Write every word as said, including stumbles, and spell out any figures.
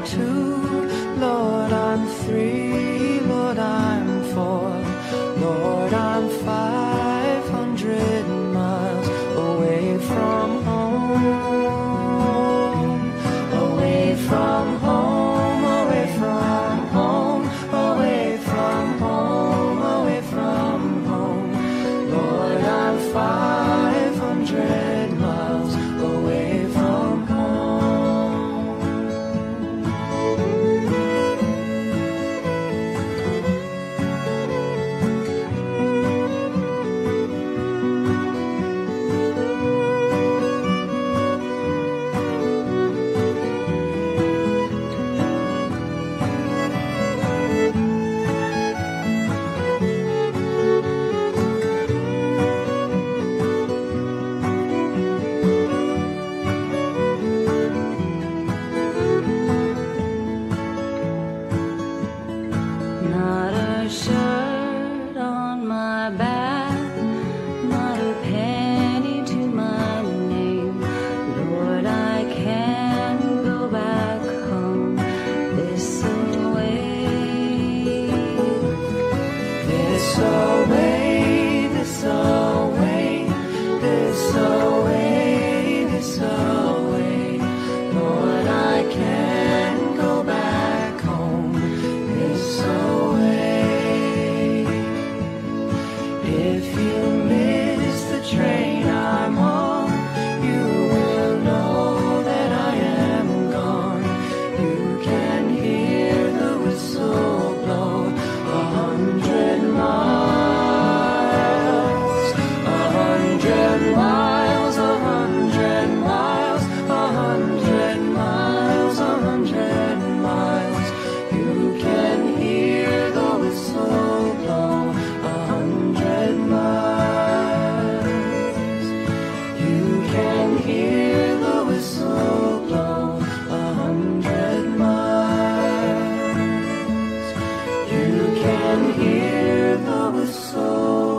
I'm two, Lord, I'm three, Lord, I'm four, Lord, I'm five hundred miles away from home, away from home, away from home, away from home, away from home. Lord, I'm five hundred miles away from home. Not a shirt on my back, not a penny to my name. Lord, I can go back home this away, this away, this away, this away, this away. Lord, I can go back home this away. If you miss the train I'm on, you will know that I am gone. You can hear the whistle blow a hundred miles, a hundred miles, a hundred miles, a hundred miles, a hundred miles. You can hear the whistle blow a hundred miles. You can hear the whistle blow a hundred miles. You can hear the whistle